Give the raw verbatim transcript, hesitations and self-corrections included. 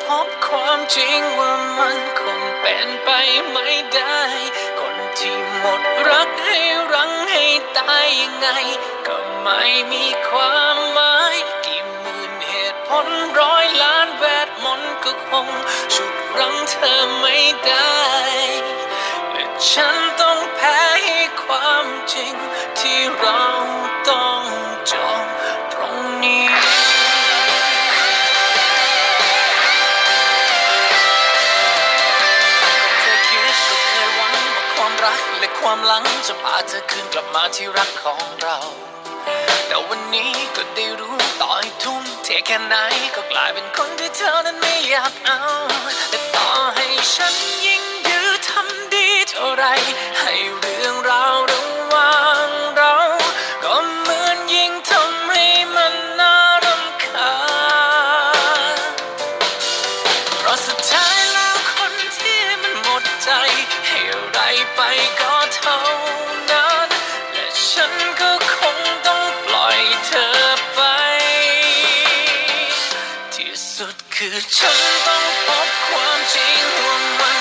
บความจริงว่ามันคงเป็นไปไม่ได้คนที่หมดรักให้รั้งให้ตายยังไงก็ไม่มีความหมายกี่หมื่นเหตุผลร้อยล้านแวดมนต์ก็คงฉุดรั้งเธอไม่ได้และฉันต้องแพ้ให้ความจริงที่เราต้องจองตรงนี้รักและความหลังจะพาเธอคืนกลับมาที่รักของเราแต่วันนี้ก็ได้รู้ต่อให้ทุ่มเทแค่ไหนก็กลายเป็นคนที่เธอนั้นไม่อยากเอาและต่อให้ฉันยิ่งยื้อทำดีเท่าไรให้เรื่องราวระหว่างเราก็เหมือนยิ่งทำให้มันน่ารำคาญเพราะสุดท้ายแล้วคนที่มันหมดใจให้อะไรไปก็เท่านั้นและฉันก็คงต้องปล่อยเธอไปที่สุดคือฉันต้องพบความจริงว่ามัน